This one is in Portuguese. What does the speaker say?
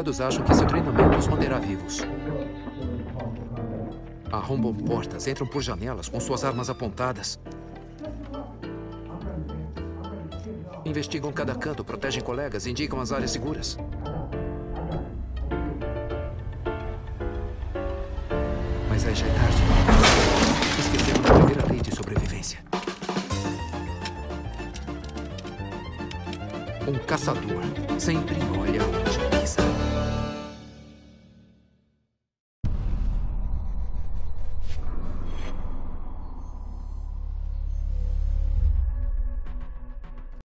Todos acham que seu treinamento os manterá vivos. Arrombam portas, entram por janelas com suas armas apontadas. Investigam cada canto, protegem colegas, indicam as áreas seguras. Mas aí já é tarde. Esqueceram da primeira lei de sobrevivência. Um caçador sempre olha